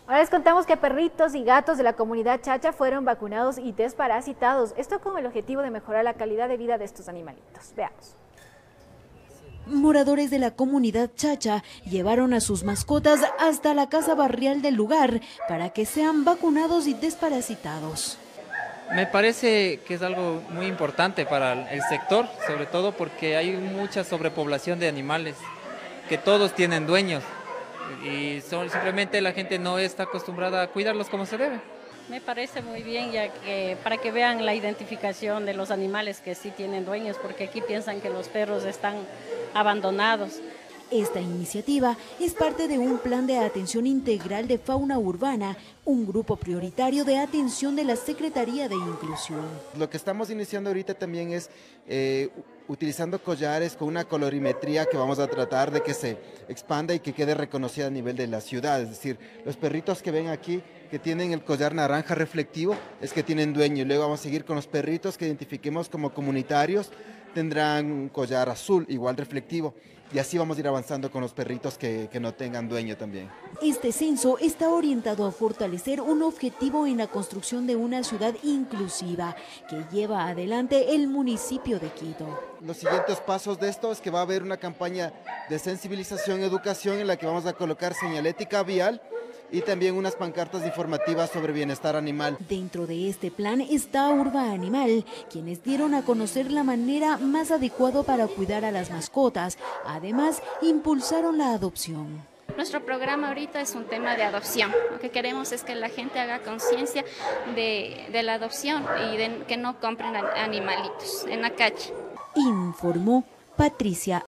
Ahora les contamos que perritos y gatos de la comunidad Chacha fueron vacunados y desparasitados. Esto con el objetivo de mejorar la calidad de vida de estos animalitos. Veamos. Moradores de la comunidad Chacha llevaron a sus mascotas hasta la casa barrial del lugar para que sean vacunados y desparasitados. Me parece que es algo muy importante para el sector, sobre todo porque hay mucha sobrepoblación de animales, que todos tienen dueños y simplemente la gente no está acostumbrada a cuidarlos como se debe. Me parece muy bien, ya que para que vean la identificación de los animales que sí tienen dueños, porque aquí piensan que los perros están abandonados. Esta iniciativa es parte de un plan de atención integral de fauna urbana, un grupo prioritario de atención de la Secretaría de Inclusión. Lo que estamos iniciando ahorita también es utilizando collares con una colorimetría que vamos a tratar de que se expanda y que quede reconocida a nivel de la ciudad. Es decir, los perritos que ven aquí que tienen el collar naranja reflectivo es que tienen dueño, y luego vamos a seguir con los perritos que identifiquemos como comunitarios, tendrán un collar azul igual reflectivo. Y así vamos a ir avanzando con los perritos que no tengan dueño también. Este censo está orientado a fortalecer un objetivo en la construcción de una ciudad inclusiva que lleva adelante el municipio de Quito. Los siguientes pasos de esto es que va a haber una campaña de sensibilización y educación en la que vamos a colocar señalética vial y también unas pancartas informativas sobre bienestar animal. Dentro de este plan está Urba Animal, quienes dieron a conocer la manera más adecuada para cuidar a las mascotas. Además, impulsaron la adopción. Nuestro programa ahorita es un tema de adopción. Lo que queremos es que la gente haga conciencia de la adopción y de que no compren animalitos en la calle. Informó Patricia